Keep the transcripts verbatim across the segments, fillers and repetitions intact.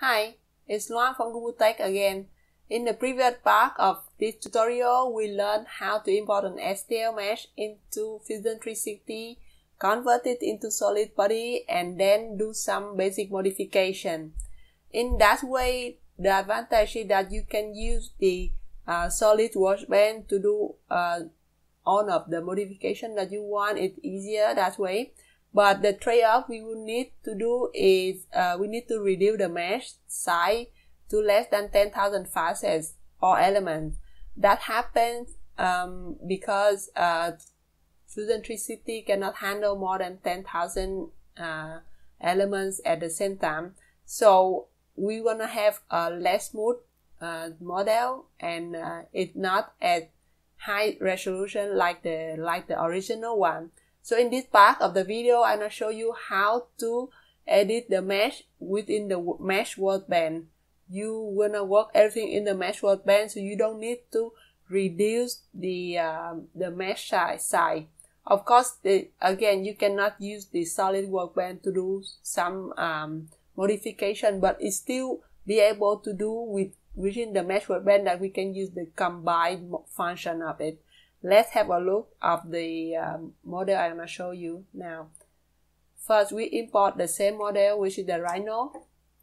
Hi, it's Loan from Google Tech again. In the previous part of this tutorial, we learned how to import an S T L mesh into Fusion three sixty, convert it into solid body, and then do some basic modification. In that way, the advantage is that you can use the uh, solid workbench to do uh, all of the modification that you want. It's easier that way. But the trade-off we will need to do is uh, we need to reduce the mesh size to less than ten thousand facets or elements. That happens um, because uh, Fusion three sixty cannot handle more than ten thousand uh, elements at the same time. So we want to have a less smooth uh, model, and uh, it's not at high resolution like the like the original one. So in this part of the video, I'm going to show you how to edit the mesh within the mesh workbench. You want to work everything in the mesh workbench, so you don't need to reduce the um, the mesh size. size. Of course, the, again, you cannot use the solid workbench to do some um, modification, but it still be able to do with within the mesh workbench that we can use the combined function of it. Let's have a look of the um, model I'm going to show you now. First, we import the same model, which is the Rhino.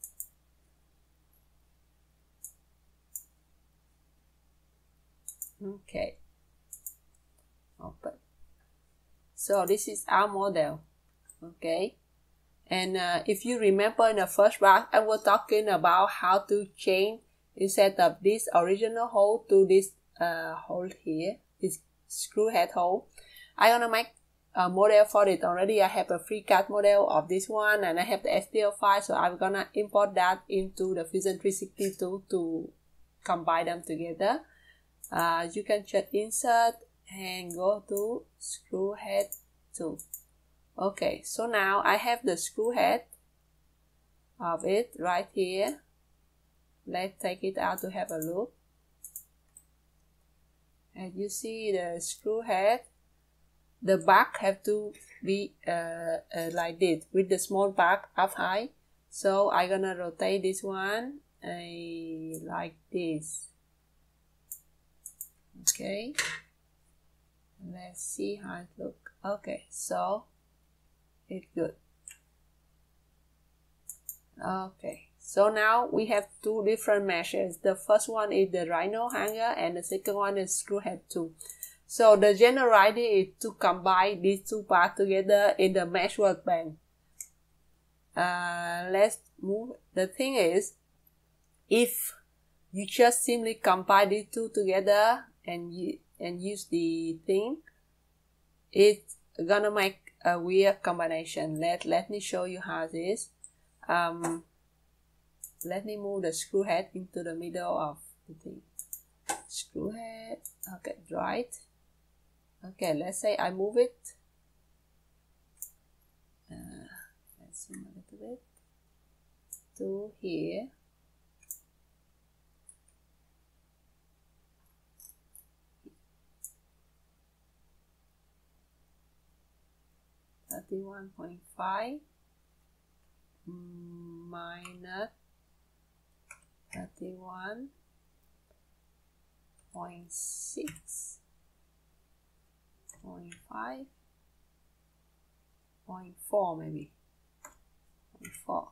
Okay. Open. So this is our model. Okay. And uh, if you remember in the first part, I was talking about how to change instead of this original hole to this uh, hole here. This screw head hole. I'm gonna make a model for it already. I have a FreeCAD model of this one, and I have the S T L file, so I'm gonna import that into the Fusion three sixty tool to combine them together. Uh, you can check insert and go to screw head tool. Okay, so now I have the screw head of it right here. Let's take it out to have a look. And you see the screw head, the back have to be uh, uh, like this with the small back up high. So I'm gonna rotate this one uh, like this. Okay, let's see how it look. Okay, so it's good. Okay, so now we have two different meshes. The first one is the Rhino hanger, and the second one is screw head tool. So the general idea is to combine these two parts together in the mesh workbench. Uh, let's move. The thing is, if you just simply combine these two together and you and use the thing, it's gonna make a weird combination. Let let me show you how it is. Um, let me move the screw head into the middle of the thing. Screw head, okay, right. Okay, let's say I move it. Uh, let's zoom a little bit to here. thirty-one point five minus thirty-one point six point five point four maybe point four.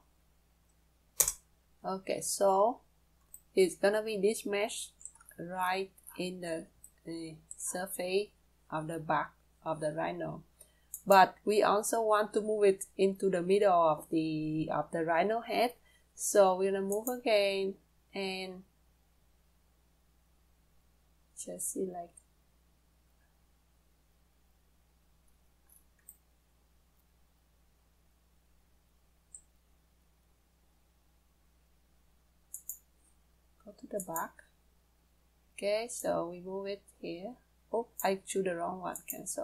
Okay, so it's gonna be this mesh right in the, the surface of the back of the Rhino. But we also want to move it into the middle of the of the Rhino head. So we're gonna move again and just see like go to the back. Okay, so we move it here. Oh, I choose the wrong one. Cancel.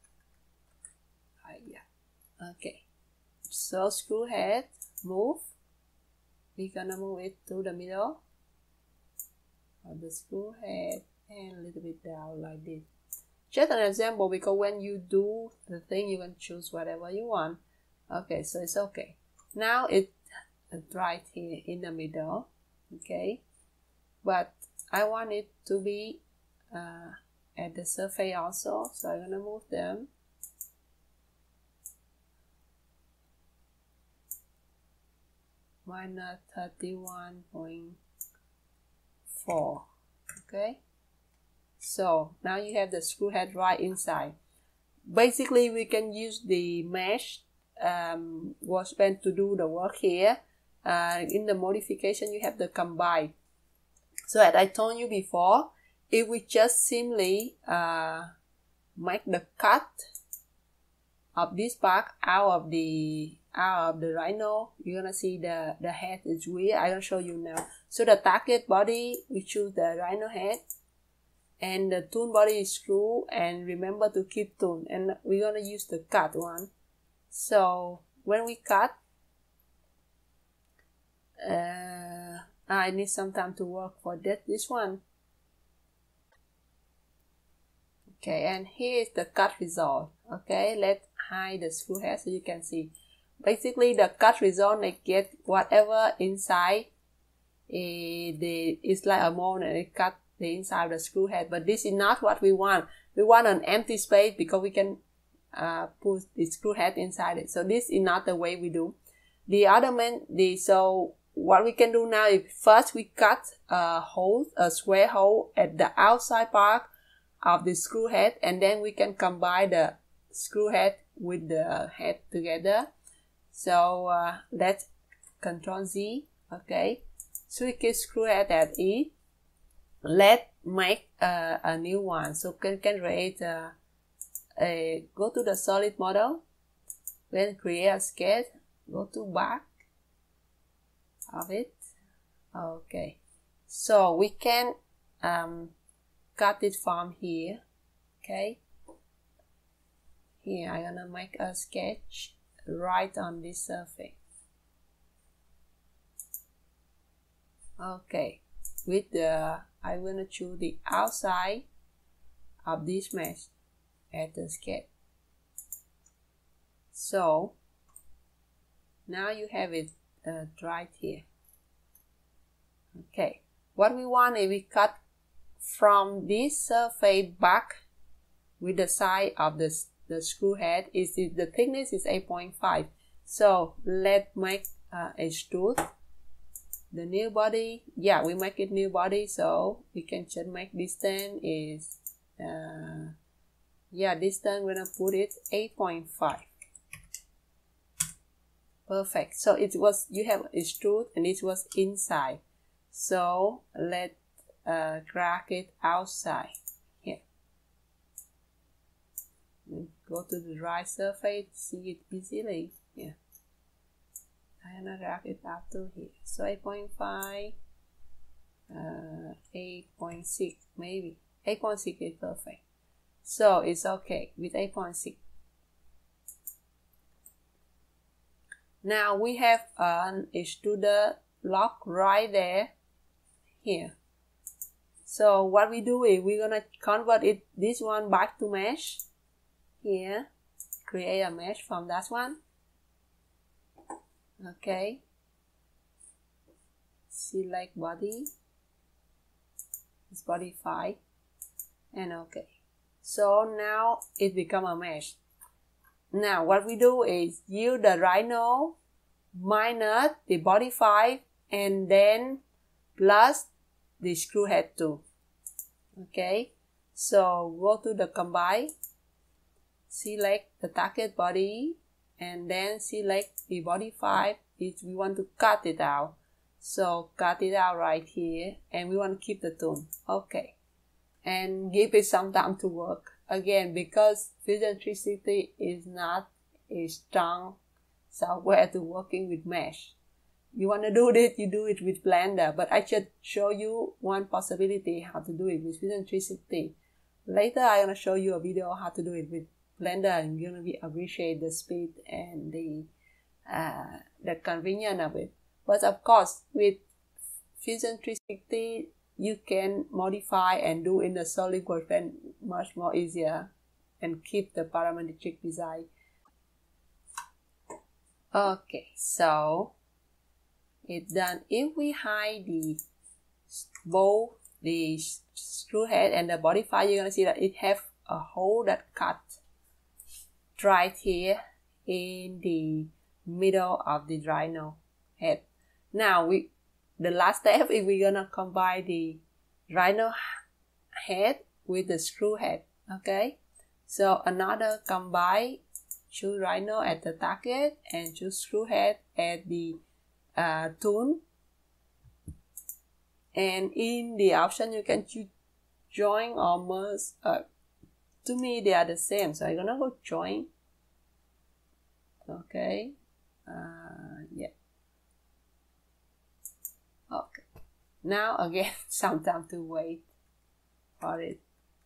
Yeah. Okay, so screw head, move. We're gonna move it to the middle of the screw head and a little bit down like this. Just an example, because when you do the thing, you can choose whatever you want. Okay, so it's okay. Now it right here in the middle. Okay, but I want it to be uh, at the surface also, so I'm gonna move them. Minus thirty-one point four. Okay, so now you have the screw head right inside. Basically, we can use the mesh um, workbench to do the work here. Uh, in the modification, you have the combine. So as I told you before, if we just simply uh, make the cut of this part out of the out of the rhino, you're gonna see the the head is weird. I'm gonna show you now. So the target body, we choose the rhino head, and the tool body is screw, and remember to keep tool, and we're gonna use the cut one. So when we cut, uh, I need some time to work for that this one. Okay, and here is the cut result. Okay, let's hide the screw head so you can see. Basically, the cut result, they get whatever inside. Uh, the it's like a mold, and it cut the inside of the screw head. But this is not what we want. We want an empty space because we can uh, put the screw head inside it. So this is not the way we do. The other man, the so what we can do now is first we cut a hole, a square hole at the outside part of the screw head, and then we can combine the screw head with the head together. So uh, let's Control Z. Okay, so we can screw head at E. Let's make uh, a new one. So can can create a, a go to the solid model, then create a sketch. Go to back of it. Okay, so we can um, cut it from here. Okay, here I'm gonna make a sketch right on this surface. Okay, with the I'm gonna choose the outside of this mesh at the sketch. So now you have it uh, right here. Okay, what we want is we cut from this surface back with the side of the, the screw head. Is the thickness is eight point five. So let's make uh, extrude the new body. Yeah, we make it new body, so we can just make distance is uh, yeah, distance we're gonna put it eight point five. Perfect. So it was, you have extrude and it was inside. So let's uh, crack it outside here. Go to the right surface, see it easily. Yeah. I'm gonna drag it up to here. So eight point five, uh, eight point six maybe. eight point six is perfect. So it's okay with eight point six. Now we have an extruder lock right there here. So what we do is we're gonna convert it this one back to mesh. Here, create a mesh from that one. Okay. Select body. It's body five. And okay. So now it become a mesh. Now what we do is use the rhino minus the body five and then plus the screw head two. Okay, so go to the combine, select the target body, and then select the body five if we want to cut it out. So cut it out right here, and we want to keep the tool. Okay, and give it some time to work. Again, because Fusion three sixty is not a strong software to working with mesh. You want to do it, you do it with Blender, but I should show you one possibility how to do it with Fusion three sixty. Later, I'm going to show you a video how to do it with Blender, and you're going to appreciate the speed and the uh, the convenience of it. But of course, with Fusion three sixty, you can modify and do in the SolidWorks and much more easier and keep the parametric design. Okay, so it's done. If we hide the both the screw head and the body file, you're gonna see that it have a hole that cut right here in the middle of the rhino head. Now we the last step is we're gonna combine the rhino head with the screw head. Okay, so another combine, choose rhino at the target and choose screw head at the uh, tool. And in the option you can choose join or merge. Uh, to me they are the same, so I'm gonna go join. Okay, uh, yeah. Okay, now again some time to wait for it.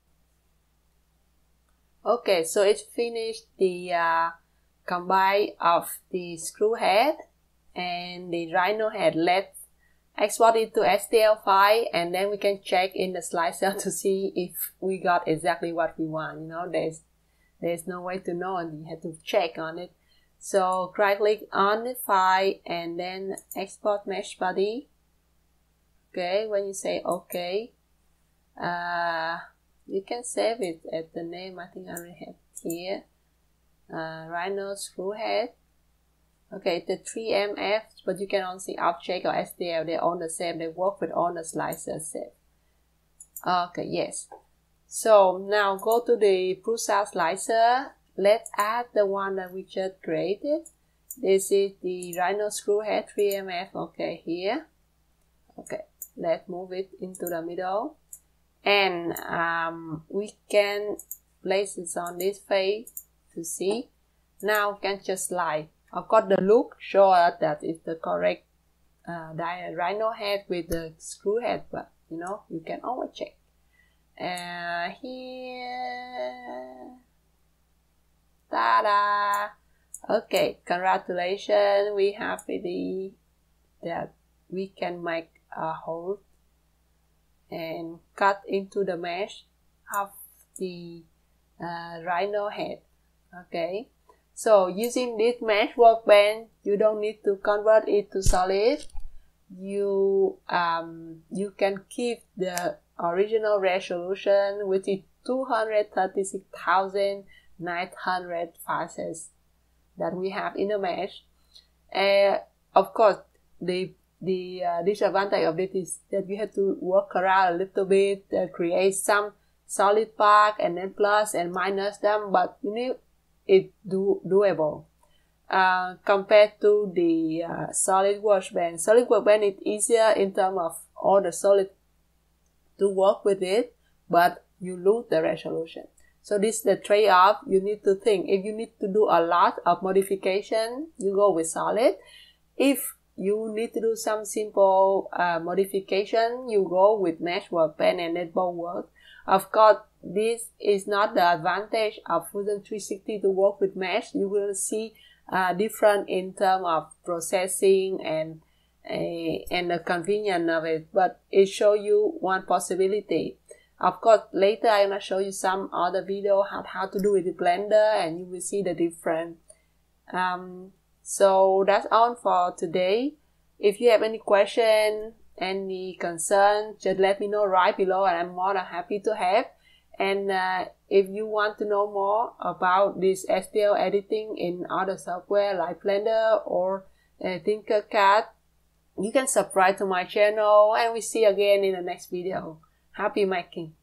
Okay, so it's finished the uh, combine of the screw head and the rhino head. Let's export it to S T L file, and then we can check in the slicer to see if we got exactly what we want. You know, there's there's no way to know, and you have to check on it. So right click on the file and then export mesh body. Okay, when you say okay, uh, you can save it at the name. I think I already have here. Uh, Rhino screw head. Okay, the three M F, but you can also see Object or S T L. They're all the same. They work with all the slicers saved. Okay, yes. So now go to the Prusa slicer. Let's add the one that we just created. This is the Rhino screw head three M F. Okay, here. Okay, let's move it into the middle. And um, we can place it on this face to see. Now we can just slide. Of course, the look shows us that it's the correct uh, rhino head with the screw head, but you know, you can always check. Uh, here, ta-da! Okay, congratulations. We have the that we can make a hole and cut into the mesh of the uh, rhino head. Okay. So using this mesh workbench, you don't need to convert it to solid. You um, you can keep the original resolution, which is two hundred thirty-six thousand nine hundred pixels that we have in the mesh. And uh, of course, the the uh, disadvantage of this is that you have to work around a little bit, uh, create some solid part, and then plus and minus them. But you need it do doable uh, compared to the uh, solid workbench. Solid workbench is easier in terms of all the solid to work with it, but you lose the resolution. So this is the trade-off. You need to think. If you need to do a lot of modification, you go with solid. If you need to do some simple uh, modification, you go with mesh workbench, and it both work. Of course, this is not the advantage of Fusion three sixty to work with mesh. You will see uh, different in terms of processing and uh, and the convenience of it, but it shows you one possibility. Of course, later I'm gonna show you some other video how how to do it with Blender, and you will see the difference. Um, so that's all for today. If you have any question, any concern, just let me know right below, and I'm more than happy to help. And uh, if you want to know more about this S T L editing in other software like Blender or uh, Tinkercad, you can subscribe to my channel, and we see you again in the next video. Happy making!